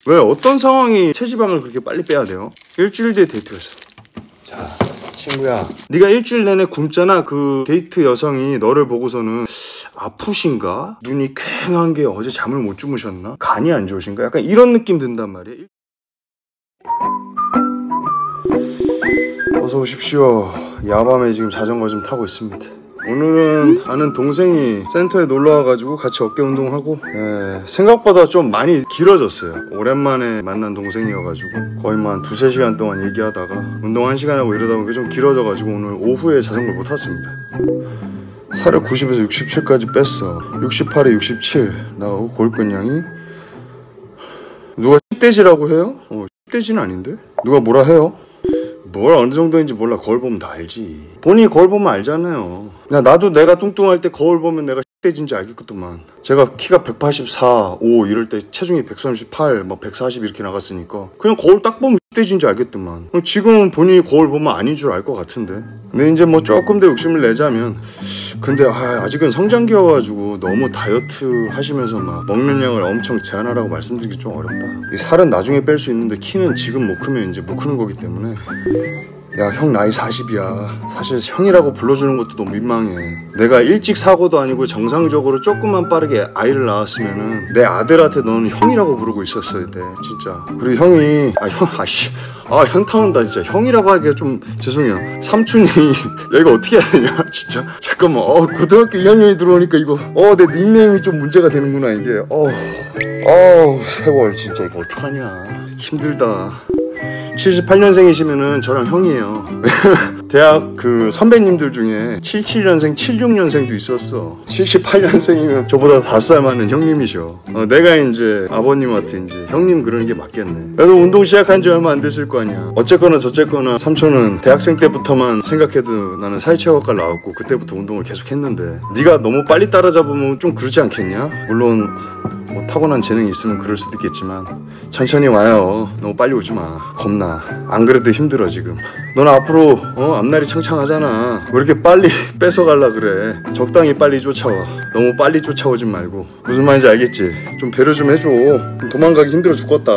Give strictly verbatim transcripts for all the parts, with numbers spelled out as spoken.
왜 어떤 상황이 체지방을 그렇게 빨리 빼야 돼요? 일주일 뒤에 데이트였어. 자 친구야, 네가 일주일 내내 굶잖아. 그 데이트 여성이 너를 보고서는 아프신가? 눈이 퀭한 게 어제 잠을 못 주무셨나? 간이 안 좋으신가? 약간 이런 느낌 든단 말이야. 어서 오십시오. 야밤에 지금 자전거 좀 타고 있습니다. 오늘은 아는 동생이 센터에 놀러 와가지고 같이 어깨 운동하고, 예, 생각보다 좀 많이 길어졌어요. 오랜만에 만난 동생이어가지고 거의 뭐 한 두세 시간 동안 얘기하다가 운동 한 시간 하고 이러다 보니까 좀 길어져가지고 오늘 오후에 자전거를 못 탔습니다. 살을 구십에서 육십칠까지 뺐어. 육십팔에 육십칠 나가고 골근량이 누가 십 대지라고 해요? 어, 십 대지는 아닌데? 누가 뭐라 해요? 뭘 어느 정도인지 몰라. 거울 보면 다 알지. 본인이 거울 보면 알잖아요. 야, 나도 내가 뚱뚱할 때 거울 보면 내가 십 대진지 알겠구만. 제가 키가 백팔십사, 오 이럴 때 체중이 백삼십팔, 막 백사십 이렇게 나갔으니까 그냥 거울 딱 보면 십 대진지 알겠더만. 지금은 본인이 거울 보면 아닌 줄 알 것 같은데. 근데 이제 뭐 조금 더 욕심을 내자면, 근데 아, 아직은 성장기여가지고 너무 다이어트 하시면서 막 먹는 양을 엄청 제한하라고 말씀드리기 좀 어렵다. 이 살은 나중에 뺄 수 있는데 키는 지금 못 크면 이제 못 크는 거기 때문에. 야, 형 나이 사십이야. 사실 형이라고 불러주는 것도 너무 민망해. 내가 일찍 사고도 아니고 정상적으로 조금만 빠르게 아이를 낳았으면은 내 아들한테 너는 형이라고 부르고 있었어야 돼, 진짜. 그리고 형이 아 형 아씨 아 현타 온다 진짜. 형이라고 하기가 좀 죄송해요. 삼촌이 야 이거 어떻게 해야 되냐 진짜. 잠깐만. 어 고등학교 이 학년이 들어오니까 이거 어 내 닉네임이 좀 문제가 되는구나 이게. 어 어우 세월 진짜 이거 어떡하냐. 힘들다. 칠십팔 년생이시면은 저랑 형이에요. 대학 그 선배님들 중에 칠십칠 년생, 칠십육 년생도 있었어. 칠십팔 년생이면 저보다 다섯 살 많은 형님이셔. 어, 내가 이제 아버님한테 이제 형님 그러는 게 맞겠네. 그래도 운동 시작한 지 얼마 안 됐을 거 아니야. 어쨌거나 저쨌거나 삼촌은 대학생 때부터만 생각해도 나는 사회체육학과 나왔고 그때부터 운동을 계속 했는데 네가 너무 빨리 따라잡으면 좀 그렇지 않겠냐? 물론 뭐 타고난 재능이 있으면 그럴 수도 있겠지만 천천히 와요. 너무 빨리 오지 마. 겁나. 안 그래도 힘들어 지금. 넌 앞으로 어 앞날이 창창하잖아. 왜 이렇게 빨리 뺏어갈라 그래. 적당히 빨리 쫓아와. 너무 빨리 쫓아오진 말고. 무슨 말인지 알겠지? 좀 배려 좀 해줘. 도망가기 힘들어 죽겠다.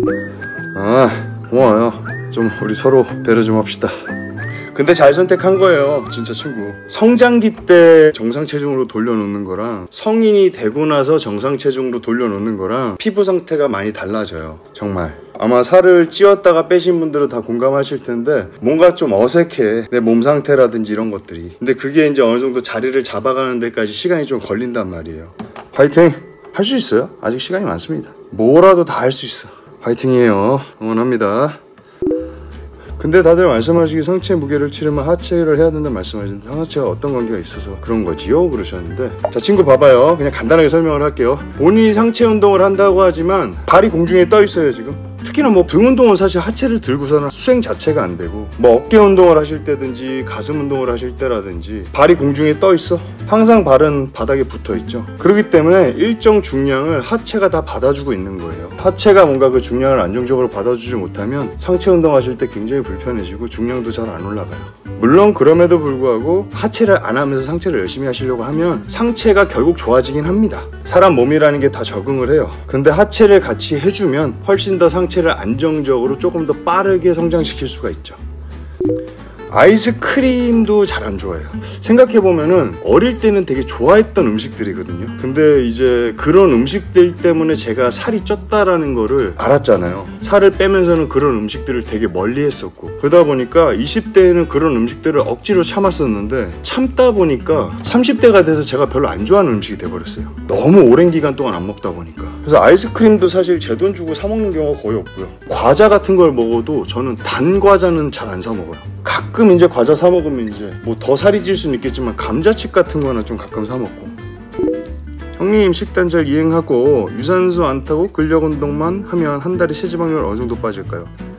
아 고마워요. 좀 우리 서로 배려 좀 합시다. 근데 잘 선택한 거예요 진짜 친구. 성장기 때 정상 체중으로 돌려놓는 거랑 성인이 되고 나서 정상 체중으로 돌려놓는 거랑 피부 상태가 많이 달라져요 정말. 아마 살을 찌웠다가 빼신 분들은 다 공감하실 텐데 뭔가 좀 어색해 내 몸 상태라든지 이런 것들이. 근데 그게 이제 어느 정도 자리를 잡아가는 데까지 시간이 좀 걸린단 말이에요. 화이팅! 할 수 있어요. 아직 시간이 많습니다. 뭐라도 다 할 수 있어. 화이팅이에요. 응원합니다. 근데 다들 말씀하시기 상체 무게를 치려면 하체를 해야 된다는 말씀하시는데 상하체가 어떤 관계가 있어서 그런 거지요? 그러셨는데 자 친구 봐봐요. 그냥 간단하게 설명을 할게요. 본인이 상체 운동을 한다고 하지만 발이 공중에 떠 있어요 지금. 특히나 뭐 등 운동은 사실 하체를 들고서는 수행 자체가 안 되고 뭐 어깨 운동을 하실 때든지 가슴 운동을 하실 때라든지 발이 공중에 떠 있어. 항상 발은 바닥에 붙어 있죠. 그렇기 때문에 일정 중량을 하체가 다 받아주고 있는 거예요. 하체가 뭔가 그 중량을 안정적으로 받아주지 못하면 상체 운동 하실 때 굉장히 불편해지고 중량도 잘 안 올라가요. 물론 그럼에도 불구하고 하체를 안 하면서 상체를 열심히 하시려고 하면 상체가 결국 좋아지긴 합니다. 사람 몸이라는 게 다 적응을 해요. 근데 하체를 같이 해주면 훨씬 더 상체를 안정적으로 조금 더 빠르게 성장시킬 수가 있죠. 아이스크림도 잘 안 좋아해요. 생각해보면은 어릴 때는 되게 좋아했던 음식들이거든요. 근데 이제 그런 음식들 때문에 제가 살이 쪘다라는 거를 알았잖아요. 살을 빼면서는 그런 음식들을 되게 멀리 했었고 그러다 보니까 이십 대에는 그런 음식들을 억지로 참았었는데 참다 보니까 삼십 대가 돼서 제가 별로 안 좋아하는 음식이 돼버렸어요. 너무 오랜 기간 동안 안 먹다 보니까. 그래서 아이스크림도 사실 제 돈 주고 사 먹는 경우가 거의 없고요. 과자 같은 걸 먹어도 저는 단 과자는 잘 안 사 먹어요. 가끔 이제 과자 사 먹으면 이제 뭐 더 살이 찔 수는 있겠지만 감자칩 같은 거는 좀 가끔 사 먹고. 형님 식단 잘 이행하고 유산소 안 타고 근력 운동만 하면 한 달에 체지방률 어느 정도 빠질까요?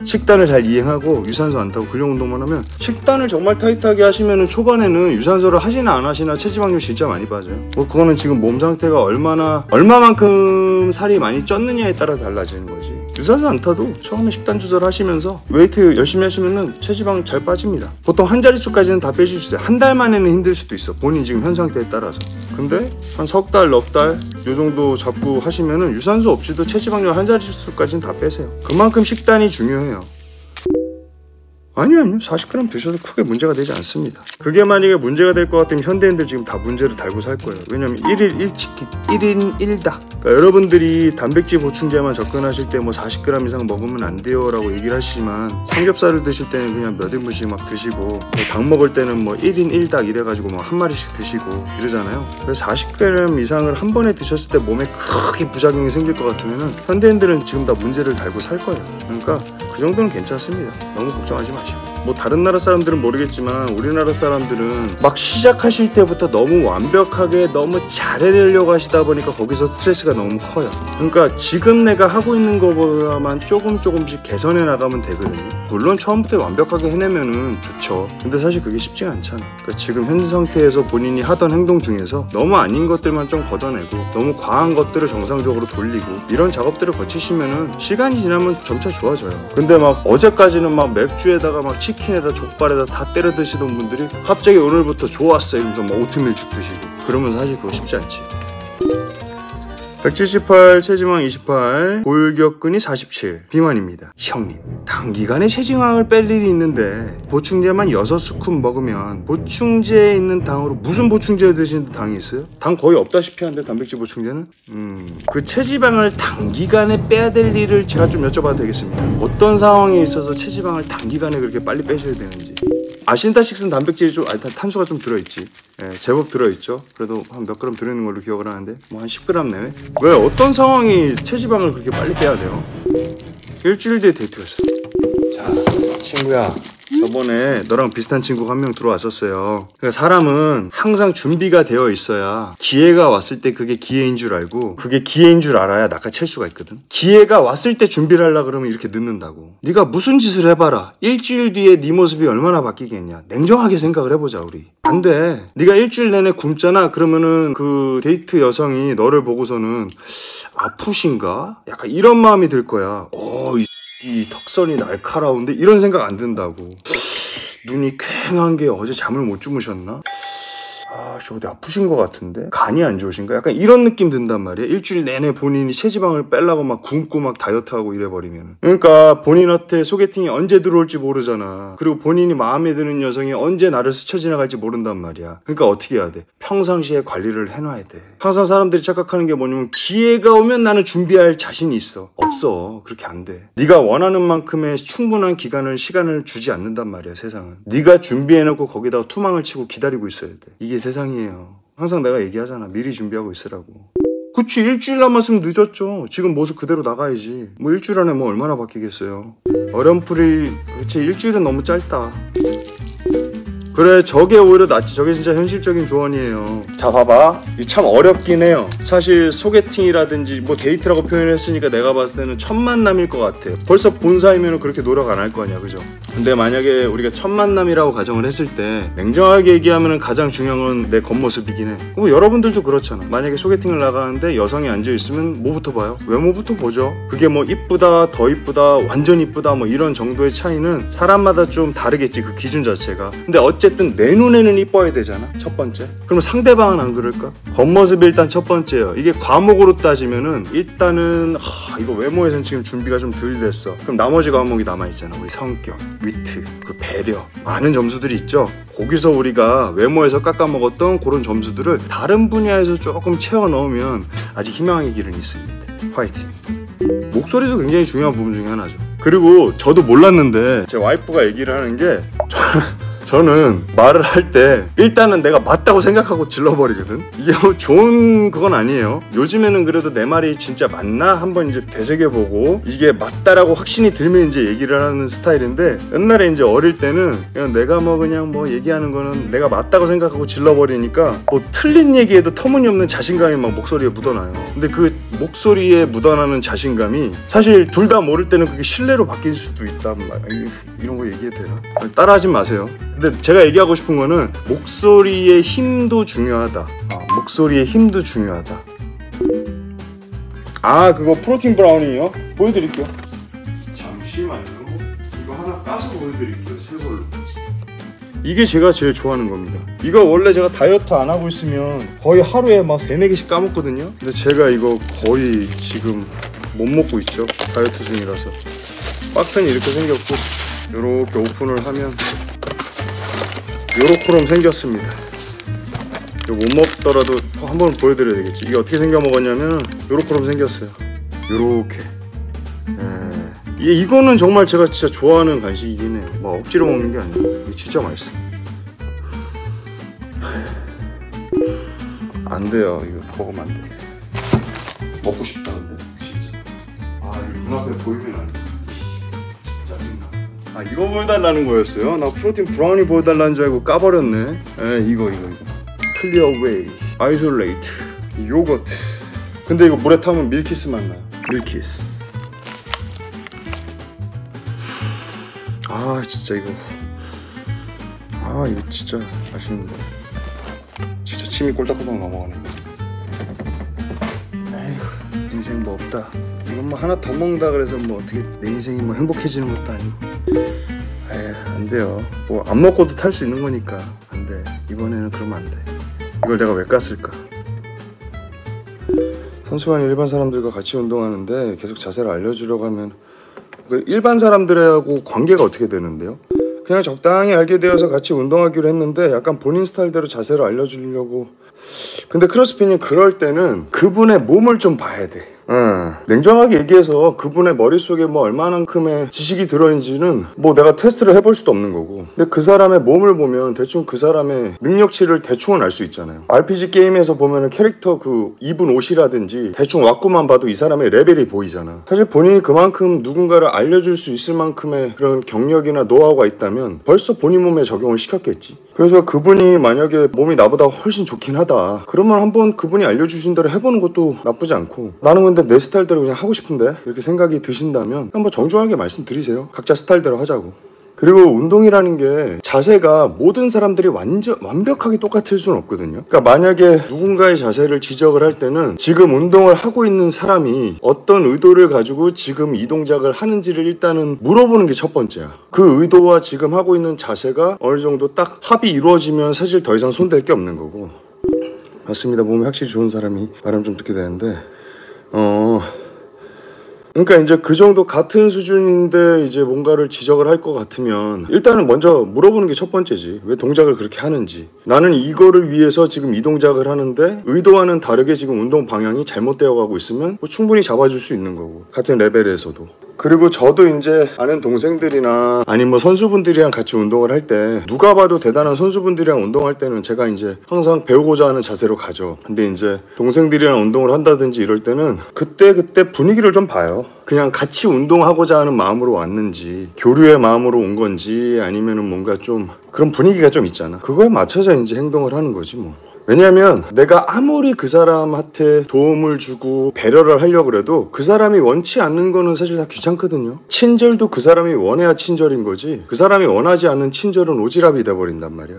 식단을 잘 이행하고 유산소 안 타고 근력 운동만 하면, 식단을 정말 타이트하게 하시면은 초반에는 유산소를 하시나 안 하시나 체지방률 진짜 많이 빠져요. 뭐 그거는 지금 몸 상태가 얼마나 얼마만큼 살이 많이 쪘느냐에 따라 달라지는 거지. 유산소 안 타도 처음에 식단 조절 하시면서 웨이트 열심히 하시면은 체지방 잘 빠집니다. 보통 한 자릿수까지는 다 빼실 수 있어요. 한 달 만에는 힘들 수도 있어, 본인 지금 현 상태에 따라서. 근데 한 석 달, 넉 달 요 정도 잡고 하시면은 유산소 없이도 체지방률 한 자릿수까지는 다 빼세요. 그만큼 식단이 중요해요. 아니요 아니요 사십 그램 드셔도 크게 문제가 되지 않습니다. 그게 만약에 문제가 될 것 같으면 현대인들 지금 다 문제를 달고 살 거예요. 왜냐면 일일 일 치킨, 일인 일 닭. 그러니까 여러분들이 단백질 보충제만 접근하실 때 뭐 사십 그램 이상 먹으면 안 돼요 라고 얘기를 하시지만, 삼겹살을 드실 때는 그냥 몇 인분씩 막 드시고, 뭐 닭 먹을 때는 뭐 일인 일 닭 이래가지고 뭐 한 마리씩 드시고 이러잖아요. 그래서 사십 그램 이상을 한 번에 드셨을 때 몸에 크게 부작용이 생길 것 같으면은 현대인들은 지금 다 문제를 달고 살 거예요. 그러니까 그 정도는 괜찮습니다. 너무 걱정하지 마시고. 뭐 다른 나라 사람들은 모르겠지만 우리나라 사람들은 막 시작하실 때부터 너무 완벽하게 너무 잘해내려고 하시다 보니까 거기서 스트레스가 너무 커요. 그러니까 지금 내가 하고 있는 것보다만 조금 조금씩 개선해 나가면 되거든요. 물론 처음부터 완벽하게 해내면은 좋죠. 근데 사실 그게 쉽지가 않잖아. 그러니까 지금 현 상태에서 본인이 하던 행동 중에서 너무 아닌 것들만 좀 걷어내고 너무 과한 것들을 정상적으로 돌리고 이런 작업들을 거치시면은 시간이 지나면 점차 좋아져요. 근데 막 어제까지는 막 맥주에다가 막 치킨에다 족발에다 다 때려 드시던 분들이 갑자기 오늘부터 좋았어 이러면서 막 오트밀죽 드시고 그러면 사실 그거 쉽지 않지. 백칠십팔, 체지방 이십팔, 골격근이 사십칠, 비만입니다. 형님, 단기간에 체지방을 뺄 일이 있는데 보충제만 여섯 스쿱 먹으면 보충제에 있는 당으로 무슨 보충제 드시는 당이 있어요? 당 거의 없다시피 하는데 단백질 보충제는? 음, 그 체지방을 단기간에 빼야 될 일을 제가 좀 여쭤봐도 되겠습니다. 어떤 상황에 있어서 체지방을 단기간에 그렇게 빨리 빼셔야 되는지. 아신타식스는 단백질이 좀, 아니, 탄수가 좀 들어있지. 예, 제법 들어있죠. 그래도 한 몇 그램 들어있는 걸로 기억을 하는데 뭐 한 십 그램 내외? 왜 어떤 상황이 체지방을 그렇게 빨리 빼야 돼요? 일주일 뒤에 데이트가 있어. 자, 친구야, 저번에 너랑 비슷한 친구가 한 명 들어왔었어요. 그러니까 사람은 항상 준비가 되어 있어야 기회가 왔을 때 그게 기회인 줄 알고, 그게 기회인 줄 알아야 낚아챌 수가 있거든. 기회가 왔을 때 준비를 하려고 그러면 이렇게 늦는다고. 네가 무슨 짓을 해봐라, 일주일 뒤에 네 모습이 얼마나 바뀌겠냐. 냉정하게 생각을 해보자 우리. 안 돼. 네가 일주일 내내 굶잖아. 그러면은 그 데이트 여성이 너를 보고서는 아프신가? 약간 이런 마음이 들 거야. 어, 이, 이 턱선이 날카로운데? 이런 생각 안 든다고. 눈이 퀭한 게 어제 잠을 못 주무셨나? 아, 씨, 어디 아프신 것 같은데? 간이 안 좋으신가? 약간 이런 느낌 든단 말이야. 일주일 내내 본인이 체지방을 빼려고 막 굶고 막 다이어트하고 이래버리면. 그러니까 본인한테 소개팅이 언제 들어올지 모르잖아. 그리고 본인이 마음에 드는 여성이 언제 나를 스쳐 지나갈지 모른단 말이야. 그러니까 어떻게 해야 돼? 평상시에 관리를 해놔야 돼. 항상 사람들이 착각하는 게 뭐냐면 기회가 오면 나는 준비할 자신이 있어. 없어. 그렇게 안 돼. 네가 원하는 만큼의 충분한 기간을, 시간을 주지 않는단 말이야, 세상은. 네가 준비해놓고 거기다가 투망을 치고 기다리고 있어야 돼. 이게 세상이에요. 항상 내가 얘기하잖아. 미리 준비하고 있으라고. 그치, 일주일 남았으면 늦었죠. 지금 모습 그대로 나가야지. 뭐 일주일 안에 뭐 얼마나 바뀌겠어요. 어렴풋이, 그치, 일주일은 너무 짧다. 그래, 저게 오히려 낫지. 저게 진짜 현실적인 조언이에요. 자, 봐봐. 이게 참 어렵긴 해요. 사실 소개팅이라든지 뭐 데이트라고 표현했으니까 내가 봤을 때는 첫 만남일 것 같아. 벌써 본 사이면 그렇게 노력 안 할 거 아니야, 그죠? 근데 만약에 우리가 첫 만남이라고 가정을 했을 때 냉정하게 얘기하면 가장 중요한 건 내 겉모습이긴 해. 뭐 여러분들도 그렇잖아. 만약에 소개팅을 나가는데 여성이 앉아있으면 뭐부터 봐요? 외모부터 보죠. 그게 뭐 이쁘다, 더 이쁘다, 완전 이쁘다 뭐 이런 정도의 차이는 사람마다 좀 다르겠지, 그 기준 자체가. 근데 어쨌든 내 눈에는 이뻐야 되잖아, 첫 번째. 그럼 상대방은 안 그럴까? 겉모습이 일단 첫 번째예요. 이게 과목으로 따지면은 일단은 하, 이거 외모에선 지금 준비가 좀 덜 됐어. 그럼 나머지 과목이 남아있잖아. 우리 성격, 위트, 그 배려, 많은 점수들이 있죠. 거기서 우리가 외모에서 깎아먹었던 그런 점수들을 다른 분야에서 조금 채워 넣으면 아직 희망의 길은 있습니다. 화이팅! 목소리도 굉장히 중요한 부분 중에 하나죠. 그리고 저도 몰랐는데 제 와이프가 얘기를 하는 게 저는 말을 할 때 일단은 내가 맞다고 생각하고 질러버리거든. 이게 뭐 좋은 그건 아니에요. 요즘에는 그래도 내 말이 진짜 맞나 한번 이제 되새겨보고 이게 맞다라고 확신이 들면 이제 얘기를 하는 스타일인데, 옛날에 이제 어릴 때는 그냥 내가 뭐 그냥 뭐 얘기하는 거는 내가 맞다고 생각하고 질러버리니까 뭐 틀린 얘기에도 터무니없는 자신감이 막 목소리에 묻어나요. 근데 그 목소리에 묻어나는 자신감이 사실 둘 다 모를 때는 그게 신뢰로 바뀔 수도 있단 말이야. 이런 거 얘기해도 되나? 따라하지 마세요. 근데 제가 얘기하고 싶은 거는 목소리의 힘도 중요하다. 아, 목소리의 힘도 중요하다. 아, 그거 프로틴 브라우니요? 보여드릴게요. 잠시만요. 이거 하나 까서 보여드릴게요. 새 걸로. 이게 제가 제일 좋아하는 겁니다. 이거 원래 제가 다이어트 안 하고 있으면 거의 하루에 막 세네 개씩 까먹거든요. 근데 제가 이거 거의 지금 못 먹고 있죠. 다이어트 중이라서. 박스는 이렇게 생겼고 이렇게 오픈을 하면 요렇게럼 생겼습니다. 이거 못 먹더라도 한번 보여드려야 되겠지. 이게 어떻게 생겨 먹었냐면 요렇게럼 생겼어요. 요렇게. 예. 이거는 정말 제가 진짜 좋아하는 간식이긴 해요. 막 억지로 먹는 게 아니고 이게 진짜 맛있어. 안 돼요. 이거 먹으면 안 돼. 먹고 싶다 근데 진짜. 아 이거 눈앞에 보이면 안 돼. 짜증나. 아 이거 보여달라는 거였어요? 나 프로틴 브라우니 보여달라는 줄 알고 까버렸네. 에 이거 이거 이거 클리어 웨이 아이솔레이트 요거트. 근데 이거 물에 타면 밀키스 맛 나요. 밀키스. 아 진짜 이거 아 이거 진짜 맛있는데 진짜 침이 꼴딱꼴딱 넘어가네. 에휴 인생 뭐 없다. 이건 뭐 하나 더 먹는다 그래서 뭐 어떻게 내 인생이 뭐 행복해지는 것도 아니고. 에휴 안 돼요. 뭐 안 먹고도 탈 수 있는 거니까 안 돼. 이번에는 그러면 안 돼. 이걸 내가 왜 깠을까? 선수가 일반 사람들과 같이 운동하는데 계속 자세를 알려주려고 하면 일반 사람들하고 관계가 어떻게 되는데요? 그냥 적당히 알게 되어서 같이 운동하기로 했는데 약간 본인 스타일대로 자세를 알려주려고. 근데 크로스핏은 그럴 때는 그분의 몸을 좀 봐야 돼. 응. 냉정하게 얘기해서 그분의 머릿속에 뭐 얼마만큼의 지식이 들어있는지는 뭐 내가 테스트를 해볼 수도 없는 거고. 근데 그 사람의 몸을 보면 대충 그 사람의 능력치를 대충은 알 수 있잖아요. 알피지 게임에서 보면은 캐릭터 그 입은 옷이라든지 대충 왁구만 봐도 이 사람의 레벨이 보이잖아. 사실 본인이 그만큼 누군가를 알려줄 수 있을 만큼의 그런 경력이나 노하우가 있다면 벌써 본인 몸에 적용을 시켰겠지. 그래서 그분이 만약에 몸이 나보다 훨씬 좋긴 하다 그러면 한번 그분이 알려주신 대로 해보는 것도 나쁘지 않고, 나는 근데 내 스타일대로 그냥 하고 싶은데 이렇게 생각이 드신다면 한번 정중하게 말씀드리세요. 각자 스타일대로 하자고. 그리고 운동이라는 게 자세가 모든 사람들이 완전 완벽하게 똑같을 수는 없거든요. 그러니까 만약에 누군가의 자세를 지적을 할 때는 지금 운동을 하고 있는 사람이 어떤 의도를 가지고 지금 이 동작을 하는지를 일단은 물어보는 게 첫 번째야. 그 의도와 지금 하고 있는 자세가 어느 정도 딱 합이 이루어지면 사실 더 이상 손댈 게 없는 거고. 맞습니다. 몸이 확실히 좋은 사람이 말하면 좀 듣게 되는데 어... 그러니까 이제 그 정도 같은 수준인데 이제 뭔가를 지적을 할 것 같으면 일단은 먼저 물어보는 게 첫 번째지. 왜 동작을 그렇게 하는지. 나는 이거를 위해서 지금 이 동작을 하는데 의도와는 다르게 지금 운동 방향이 잘못되어 가고 있으면 뭐 충분히 잡아줄 수 있는 거고, 같은 레벨에서도. 그리고 저도 이제 아는 동생들이나 아니면 뭐 선수분들이랑 같이 운동을 할 때 누가 봐도 대단한 선수분들이랑 운동할 때는 제가 이제 항상 배우고자 하는 자세로 가죠. 근데 이제 동생들이랑 운동을 한다든지 이럴 때는 그때 그때 분위기를 좀 봐요. 그냥 같이 운동하고자 하는 마음으로 왔는지 교류의 마음으로 온 건지 아니면은 뭔가 좀 그런 분위기가 좀 있잖아. 그거에 맞춰서 이제 행동을 하는 거지 뭐. 왜냐면 내가 아무리 그 사람한테 도움을 주고 배려를 하려고 해도 그 사람이 원치 않는 거는 사실 다 귀찮거든요. 친절도 그 사람이 원해야 친절인 거지, 그 사람이 원하지 않는 친절은 오지랖이 돼버린단 말이야.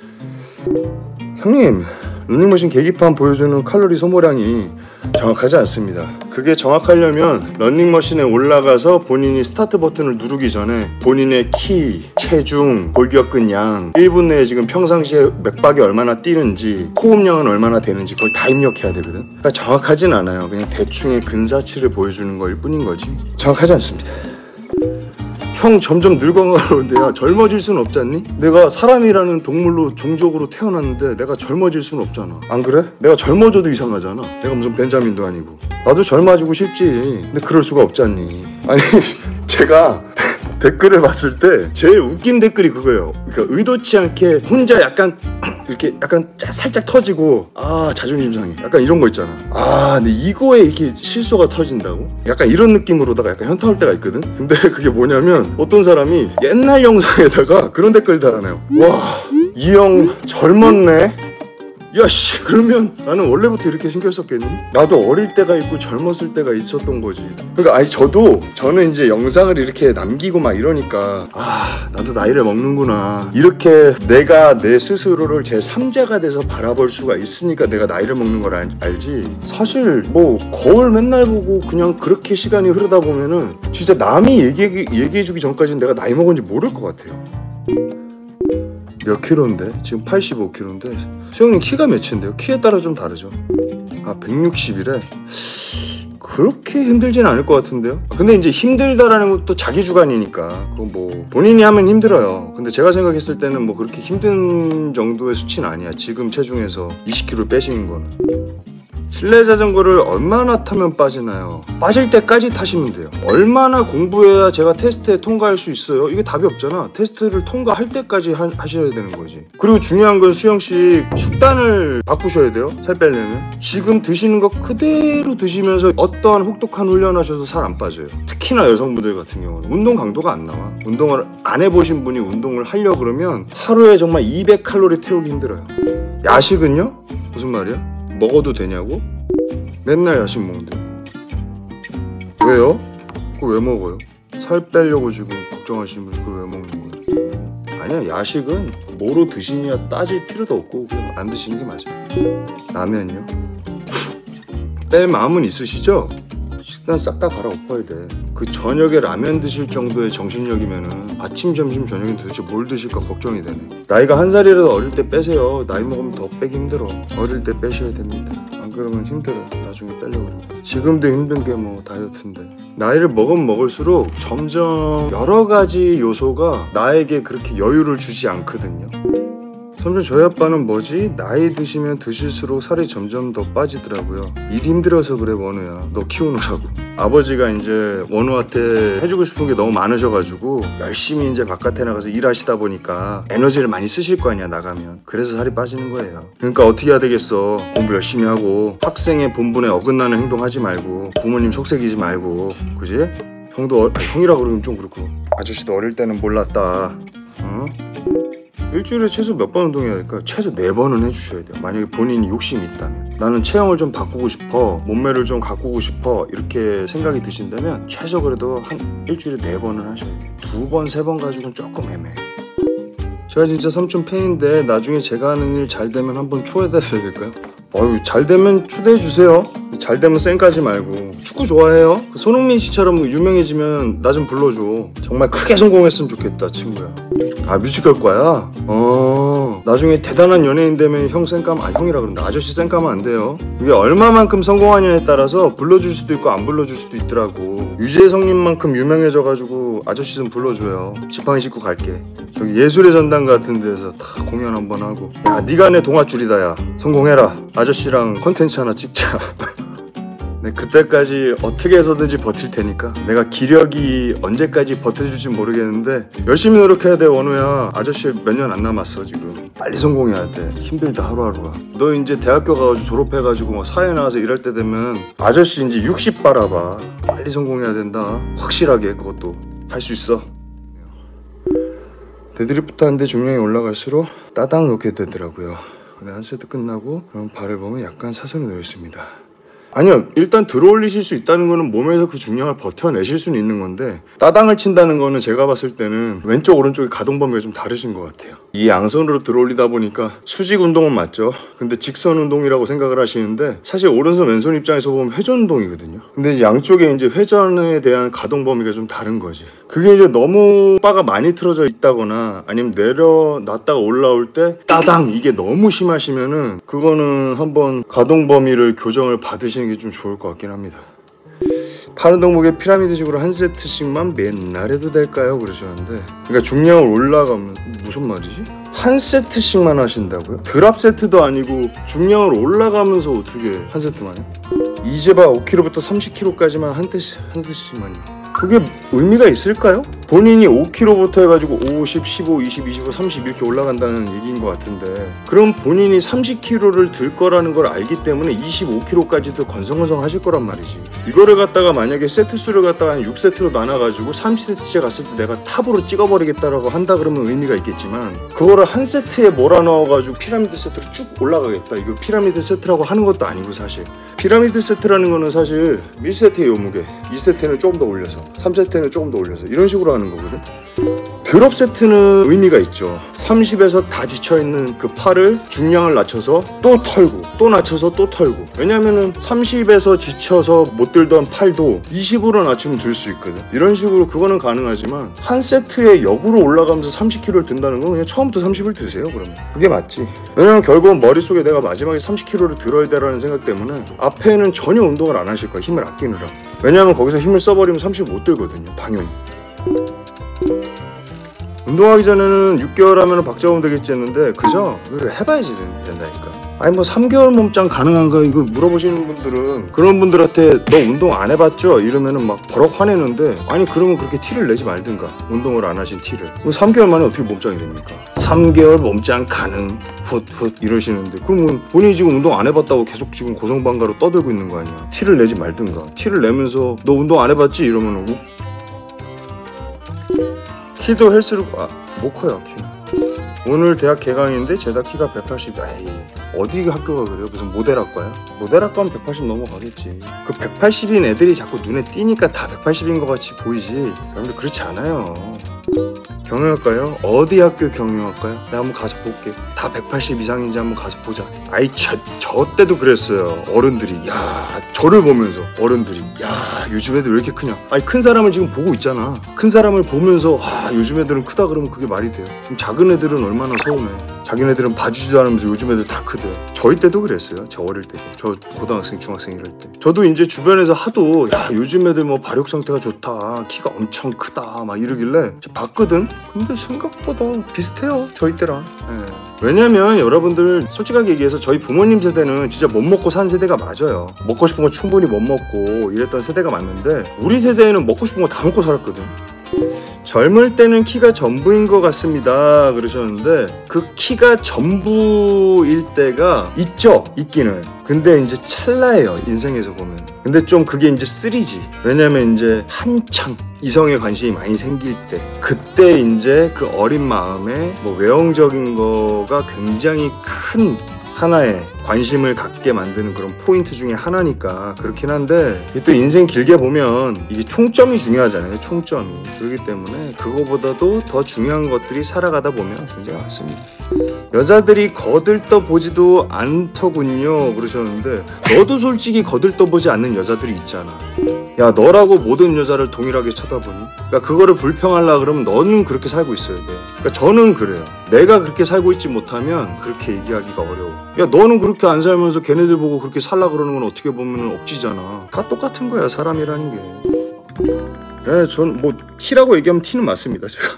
형님, 러닝머신 계기판 보여주는 칼로리 소모량이 정확하지 않습니다. 그게 정확하려면 러닝머신에 올라가서 본인이 스타트 버튼을 누르기 전에 본인의 키, 체중, 골격근 양, 일 분 내에 지금 평상시에 맥박이 얼마나 뛰는지, 호흡량은 얼마나 되는지 그걸 다 입력해야 되거든. 그러니까 정확하진 않아요. 그냥 대충의 근사치를 보여주는 거일 뿐인 거지 정확하지 않습니다. 형 점점 늙어가는데 야 젊어질 수는 없잖니? 내가 사람이라는 동물로 종족으로 태어났는데 내가 젊어질 수는 없잖아. 안 그래? 내가 젊어져도 이상하잖아. 내가 무슨 벤자민도 아니고. 나도 젊어지고 싶지. 근데 그럴 수가 없잖니. 아니 제가 댓글을 봤을 때 제일 웃긴 댓글이 그거예요. 그러니까 의도치 않게 혼자 약간 이렇게 약간 짜, 살짝 터지고 아 자존심 상해 약간 이런 거 있잖아. 아 근데 이거에 이렇게 실수가 터진다고? 약간 이런 느낌으로다가 약간 현타 올 때가 있거든. 근데 그게 뭐냐면 어떤 사람이 옛날 영상에다가 그런 댓글 달아내요. 와 이 형 젊었네. 야씨 그러면 나는 원래부터 이렇게 생겼었겠니? 나도 어릴 때가 있고 젊었을 때가 있었던 거지. 그러니까 아니 저도 저는 이제 영상을 이렇게 남기고 막 이러니까 아 나도 나이를 먹는구나 이렇게 내가 내 스스로를 제 삼자가 돼서 바라볼 수가 있으니까 내가 나이를 먹는 걸 알, 알지. 사실 뭐 거울 맨날 보고 그냥 그렇게 시간이 흐르다 보면은 진짜 남이 얘기해, 얘기해주기 전까지는 내가 나이 먹은지 모를 것 같아요. 몇 킬로인데? 지금 팔십오 킬로인데 수영님 키가 몇인데요? 키에 따라 좀 다르죠. 아 백육십이래. 그렇게 힘들진 않을 것 같은데요. 근데 이제 힘들다라는 것도 자기 주관이니까 그건 뭐 본인이 하면 힘들어요. 근데 제가 생각했을 때는 뭐 그렇게 힘든 정도의 수치는 아니야. 지금 체중에서 이십 킬로를 빼시는 거는. 실내 자전거를 얼마나 타면 빠지나요? 빠질 때까지 타시면 돼요. 얼마나 공부해야 제가 테스트에 통과할 수 있어요? 이게 답이 없잖아. 테스트를 통과할 때까지 하, 하셔야 되는 거지. 그리고 중요한 건 수영씨 식단을 바꾸셔야 돼요. 살 빼려면. 지금 드시는 거 그대로 드시면서 어떠한 혹독한 훈련 하셔도 살 안 빠져요. 특히나 여성분들 같은 경우는 운동 강도가 안 나와. 운동을 안 해보신 분이 운동을 하려고 그러면 하루에 정말 이백 칼로리 태우기 힘들어요. 야식은요? 무슨 말이야? 먹어도 되냐고? 맨날 야식 먹는데 왜요? 그거 왜 먹어요? 살 빼려고 지금 걱정하시면 그걸 왜 먹는 거예요? 아니야 야식은 뭐로 드시냐 따질 필요도 없고 그냥 안 드시는 게 맞아요. 라면이요? 뺄 마음은 있으시죠? 식단 싹 다 갈아엎어야 돼. 그 저녁에 라면 드실 정도의 정신력이면은 아침, 점심, 저녁에 도대체 뭘 드실까 걱정이 되네. 나이가 한 살이라도 어릴 때 빼세요. 나이 먹으면 더 빼기 힘들어. 어릴 때 빼셔야 됩니다. 안 그러면 힘들어요. 나중에 빼려고 그러면. 지금도 힘든 게 뭐 다이어트인데. 나이를 먹으면 먹을수록 점점 여러 가지 요소가 나에게 그렇게 여유를 주지 않거든요. 점점 저희 아빠는 뭐지? 나이 드시면 드실수록 살이 점점 더 빠지더라고요. 일 힘들어서 그래 원우야. 너 키우느라고. 아버지가 이제 원우한테 해주고 싶은 게 너무 많으셔가지고 열심히 이제 바깥에 나가서 일하시다 보니까 에너지를 많이 쓰실 거 아니야 나가면. 그래서 살이 빠지는 거예요. 그러니까 어떻게 해야 되겠어. 공부 열심히 하고 학생의 본분에 어긋나는 행동하지 말고 부모님 속색이지 말고 그지? 형도 어, 아니, 형이라고 그러면 좀 그렇고 아저씨도 어릴 때는 몰랐다. 어? 일주일에 최소 몇 번 운동해야 될까? 최소 네 번은 해주셔야 돼요. 만약에 본인이 욕심이 있다면. 나는 체형을 좀 바꾸고 싶어, 몸매를 좀 가꾸고 싶어 이렇게 생각이 드신다면 최소 그래도 한 일주일에 네 번은 하셔야 돼요. 두 번, 세 번 가지고는 조금 애매해. 제가 진짜 삼촌 팬인데 나중에 제가 하는 일 잘 되면 한번 초대해야 될까요? 어유 잘 되면 초대해 주세요. 잘 되면 쌩까지 말고. 축구 좋아해요? 손흥민 씨처럼 유명해지면 나 좀 불러줘. 정말 크게 성공했으면 좋겠다 친구야. 아 뮤지컬과야? 어 나중에 대단한 연예인 되면 형 쌩까면 아 형이라 그런다. 아저씨 쌩까면 안 돼요. 이게 얼마만큼 성공하냐에 따라서 불러줄 수도 있고 안 불러줄 수도 있더라고. 유재석님만큼 유명해져가지고 아저씨 좀 불러줘요. 지팡이 짚고 갈게. 저기 예술의 전당 같은 데서 다 공연 한번 하고. 야 네가 내 동아줄이다 야. 성공해라. 아저씨랑 컨텐츠 하나 찍자. 네, 그때까지 어떻게 해서든지 버틸 테니까. 내가 기력이 언제까지 버텨줄지 모르겠는데 열심히 노력해야 돼 원우야. 아저씨 몇 년 안 남았어 지금. 빨리 성공해야 돼. 힘들다 하루하루가. 너 이제 대학교 가가지고 졸업해가지고 막 사회 나와서 일할 때 되면 아저씨 이제 육십 바라봐. 빨리 성공해야 된다. 확실하게 그것도 할 수 있어. 데드리프트 하는데 중량이 올라갈수록 따당 놓게 되더라고요. 그래 한 세트 끝나고 그럼 발을 보면 약간 사선이 놓였습니다. 아니요 일단 들어올리실 수 있다는 거는 몸에서 그 중량을 버텨내실 수는 있는 건데 따당을 친다는 거는 제가 봤을 때는 왼쪽 오른쪽의 가동 범위가 좀 다르신 것 같아요. 이 양손으로 들어올리다 보니까 수직 운동은 맞죠. 근데 직선 운동이라고 생각을 하시는데 사실 오른손 왼손 입장에서 보면 회전 운동이거든요. 근데 이제 양쪽에 이제 회전에 대한 가동 범위가 좀 다른 거지. 그게 이제 너무 바가 많이 틀어져 있다거나 아니면 내려놨다가 올라올 때 따당 이게 너무 심하시면은 그거는 한번 가동 범위를 교정을 받으시는 게 좀 좋을 것 같긴 합니다. 팔 운동 무게 피라미드식으로 한 세트씩만 맨날 해도 될까요? 그러셨는데 그러니까 중량을 올라가면 무슨 말이지? 한 세트씩만 하신다고요? 드랍 세트도 아니고 중량을 올라가면서 어떻게 한 세트만 해? 이제 봐 오 킬로그램부터 삼십 킬로그램까지만 한 세트씩, 한 세트씩만요. 그게 의미가 있을까요? 본인이 오 킬로그램부터 해가지고 오십, 십오, 이십, 이십오, 삼십 이렇게 올라간다는 얘기인 것 같은데, 그럼 본인이 삼십 킬로그램를 들 거라는 걸 알기 때문에 이십오 킬로그램까지도 건성건성 하실 거란 말이지. 이거를 갖다가 만약에 세트 수를 갖다가 한 육 세트로 나눠가지고 삼십 세트째 갔을 때 내가 탑으로 찍어버리겠다라고 한다 그러면 의미가 있겠지만, 그거를 한 세트에 몰아넣어가지고 피라미드 세트로 쭉 올라가겠다, 이거 피라미드 세트라고 하는 것도 아니고, 사실 피라미드 세트라는 거는 사실 일 세트의 요무게, 이 세트는 조금 더 올려서, 삼 세트는 조금 더 올려서 이런 식으로 하는 거거든. 드롭 세트는 의미가 있죠. 삼십에서 다 지쳐있는 그 팔을 중량을 낮춰서 또 털고 또 낮춰서 또 털고, 왜냐면은 삼십에서 지쳐서 못 들던 팔도 이십으로 낮추면 들 수 있거든. 이런 식으로 그거는 가능하지만 한 세트에 역으로 올라가면서 삼십 킬로그램를 든다는 건 그냥 처음부터 삼십을 드세요. 그러면 그게 맞지. 왜냐면 결국은 머릿속에 내가 마지막에 삼십 킬로그램를 들어야 되라는 생각 때문에 앞에는 전혀 운동을 안 하실 거야, 힘을 아끼느라. 왜냐면 거기서 힘을 써버리면 삼십 못 들거든요, 당연히. 운동하기 전에는 육 개월 하면 박 잡으면 되겠지 했는데, 그죠? 그래, 해봐야지 된다니까. 아니 뭐 삼 개월 몸짱 가능한가 이거 물어보시는 분들은, 그런 분들한테 너 운동 안 해봤죠? 이러면은 막 버럭 화내는데, 아니 그러면 그렇게 티를 내지 말든가, 운동을 안 하신 티를. 뭐 삼 개월 만에 어떻게 몸짱이 됩니까? 삼 개월 몸짱 가능 훗훗 이러시는데, 그러면 본인이 지금 운동 안 해봤다고 계속 지금 고성방가로 떠들고 있는 거 아니야. 티를 내지 말든가. 티를 내면서 너 운동 안 해봤지? 이러면은 욱. 키도 헬스로 아, 못 커요, 키. 오늘 대학 개강인데 제다 키가 백팔십. 에이, 어디 학교가 그래요? 무슨 모델학과야? 모델학과는 백팔십 넘어가겠지. 그 백팔십인 애들이 자꾸 눈에 띄니까 다 백팔십인 것 같이 보이지. 여러분들 그렇지 않아요. 경영학과요? 어디 학교 경영학과요? 내가 한번 가서 볼게. 다 백팔십 이상인지 한번 가서 보자. 아이 저, 저 때도 그랬어요. 어른들이 야 저를 보면서 어른들이 야 요즘 애들 왜 이렇게 크냐. 아니 큰 사람을 지금 보고 있잖아. 큰 사람을 보면서 아 요즘 애들은 크다 그러면 그게 말이 돼요? 그럼 작은 애들은 얼마나 서운해. 자기네들은 봐주지도 않으면서 요즘 애들 다 크대. 저희 때도 그랬어요. 저 어릴 때도. 저 고등학생 중학생 이럴 때 저도 이제 주변에서 하도 야 요즘 애들 뭐 발육 상태가 좋다, 키가 엄청 크다 막 이러길래 봤거든. 근데 생각보다 비슷해요, 저희 때랑. 예. 왜냐면 여러분들 솔직하게 얘기해서 저희 부모님 세대는 진짜 못 먹고 산 세대가 맞아요. 먹고 싶은 거 충분히 못 먹고 이랬던 세대가 맞는데, 우리 세대에는 먹고 싶은 거 다 먹고 살았거든. 젊을 때는 키가 전부인 것 같습니다 그러셨는데, 그 키가 전부일 때가 있죠, 있기는. 근데 이제 찰나예요, 인생에서 보면. 근데 좀 그게 이제 쓰리지. 왜냐면 이제 한창 이성에 관심이 많이 생길 때, 그때 이제 그 어린 마음에 뭐 외형적인 거가 굉장히 큰 하나의 관심을 갖게 만드는 그런 포인트 중에 하나니까 그렇긴 한데, 또 인생 길게 보면 이게 총점이 중요하잖아요, 총점이. 그렇기 때문에 그거보다도 더 중요한 것들이 살아가다 보면 굉장히 많습니다. 여자들이 거들떠 보지도 않더군요 그러셨는데, 너도 솔직히 거들떠 보지 않는 여자들이 있잖아. 야 너라고 모든 여자를 동일하게 쳐다보니? 그러니까 그거를 불평하려고 그러면 너는 그렇게 살고 있어야 돼. 그러니까 저는 그래요. 내가 그렇게 살고 있지 못하면 그렇게 얘기하기가 어려워. 야 너는 그렇게 안 살면서 걔네들 보고 그렇게 살라 그러는 건 어떻게 보면 억지잖아. 다 똑같은 거야, 사람이라는 게. 네, 전 뭐 티라고 얘기하면 티는 맞습니다, 제가.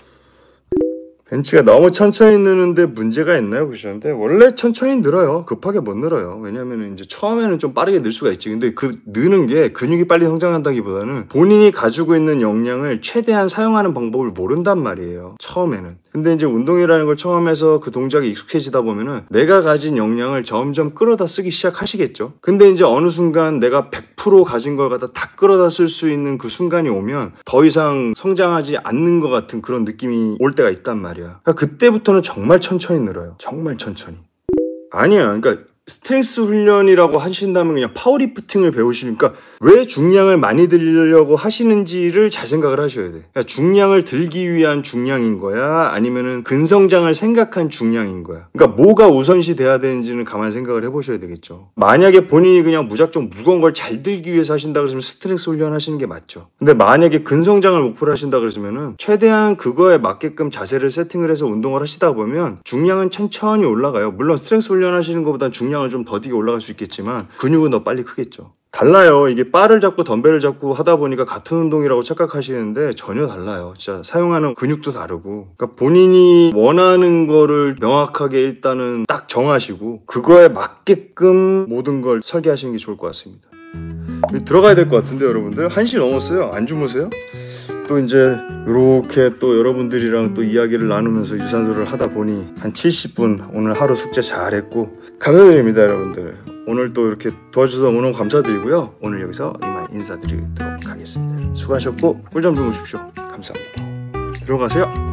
벤치가 너무 천천히 느는데 문제가 있나요? 그러셨는데, 원래 천천히 늘어요. 급하게 못 늘어요. 왜냐면 이제 처음에는 좀 빠르게 늘 수가 있지. 근데 그 느는 게 근육이 빨리 성장한다기보다는 본인이 가지고 있는 역량을 최대한 사용하는 방법을 모른단 말이에요, 처음에는. 근데 이제 운동이라는 걸 처음 해서 그 동작에 익숙해지다 보면은 내가 가진 역량을 점점 끌어다 쓰기 시작하시겠죠. 근데 이제 어느 순간 내가 백 퍼센트 가진 걸 갖다 다 끌어다 쓸 수 있는 그 순간이 오면 더 이상 성장하지 않는 것 같은 그런 느낌이 올 때가 있단 말이야. 그러니까 그때부터는 정말 천천히 늘어요. 정말 천천히. 아니야, 그러니까 스트렝스 훈련이라고 하신다면 그냥 파워리프팅을 배우시니까 왜 중량을 많이 들려고 하시는지를 잘 생각을 하셔야 돼. 그러니까 중량을 들기 위한 중량인 거야, 아니면은 근성장을 생각한 중량인 거야. 그러니까 뭐가 우선시 돼야 되는지는 가만히 생각을 해보셔야 되겠죠. 만약에 본인이 그냥 무작정 무거운 걸 잘 들기 위해서 하신다 그러면 스트렝스 훈련 하시는 게 맞죠. 근데 만약에 근성장을 목표로 하신다 그러면은 최대한 그거에 맞게끔 자세를 세팅을 해서 운동을 하시다 보면 중량은 천천히 올라가요. 물론 스트렝스 훈련 하시는 것보다 중량 좀 더디게 올라갈 수 있겠지만 근육은 더 빨리 크겠죠. 달라요. 이게 바를 잡고 덤벨을 잡고 하다 보니까 같은 운동이라고 착각하시는데 전혀 달라요. 진짜 사용하는 근육도 다르고. 그러니까 본인이 원하는 거를 명확하게 일단은 딱 정하시고 그거에 맞게끔 모든 걸 설계하시는 게 좋을 것 같습니다. 들어가야 될 것 같은데 여러분들 한 시 넘었어요. 안 주무세요? 또 이제 이렇게 또 여러분들이랑 또 이야기를 나누면서 유산소를 하다 보니 한 칠십 분 오늘 하루 숙제 잘했고 감사드립니다 여러분들. 오늘 또 이렇게 도와주셔서 너무 감사드리고요. 오늘 여기서 이만 인사드리도록 하겠습니다. 수고하셨고 꿀잠 주무십시오. 감사합니다. 들어가세요.